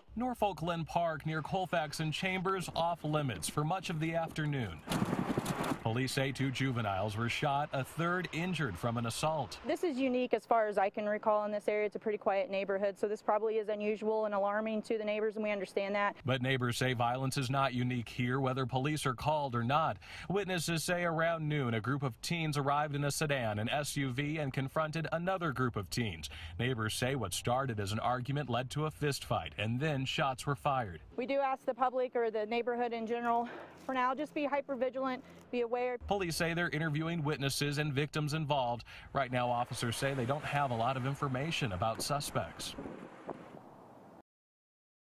Norfolk Glen Park near Colfax and Chambers off limits for much of the afternoon. Police say 2 juveniles were shot, a third injured from an assault. This is unique as far as I can recall in this area. It's a pretty quiet neighborhood, so this probably is unusual and alarming to the neighbors, and we understand that. But neighbors say violence is not unique here, whether police are called or not. Witnesses say around noon, a group of teens arrived in a sedan, an SUV, and confronted another group of teens. Neighbors say what started as an argument led to a fist fight, and then shots were fired. We do ask the public or the neighborhood in general, for now, just be hyper vigilant, be aware. Police say they're interviewing witnesses and victims involved. Right now, officers say they don't have a lot of information about suspects.